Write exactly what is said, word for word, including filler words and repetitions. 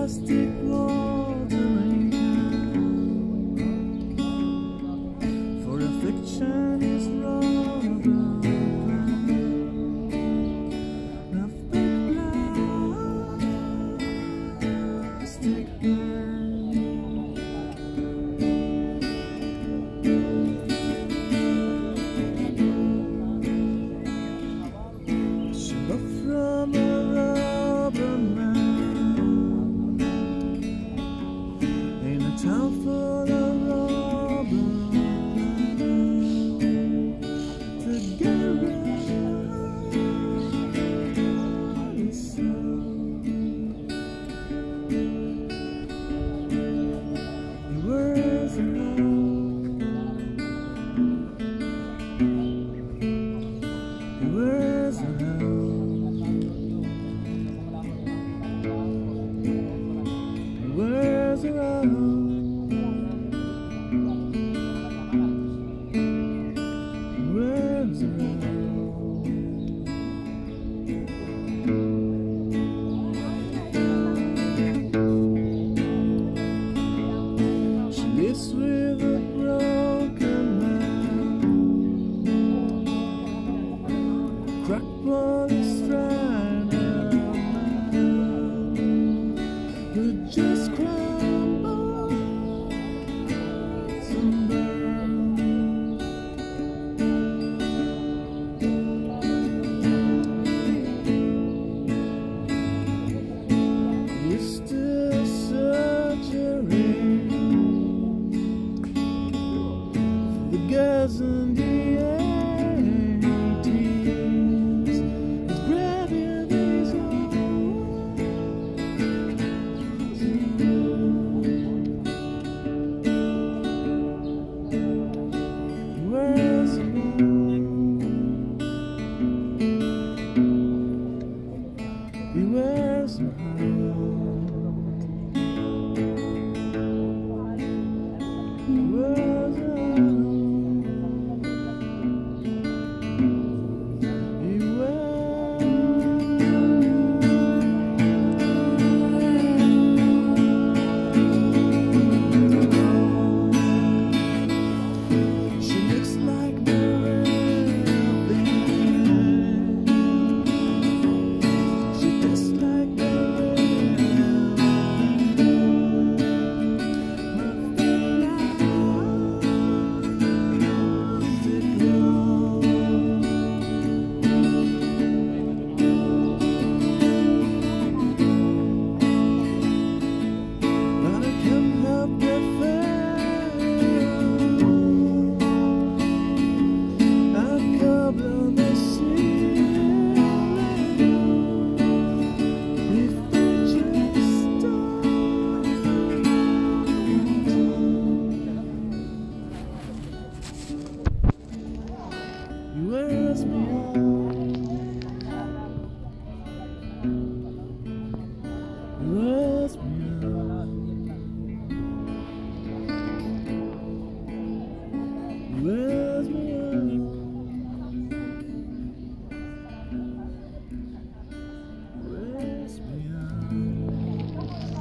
plastic watering can for affliction is rubber plant of big plastic can. She loved from a rubber man in a town full of rubber plants to get around the sun. He wears a love, he wears a love. Where's around? Where's around? She lives with a broken man, cracked body strand of man who just crumbles and burns. Used to surgery for the girls in the eighties. His gravity is where's the he wears a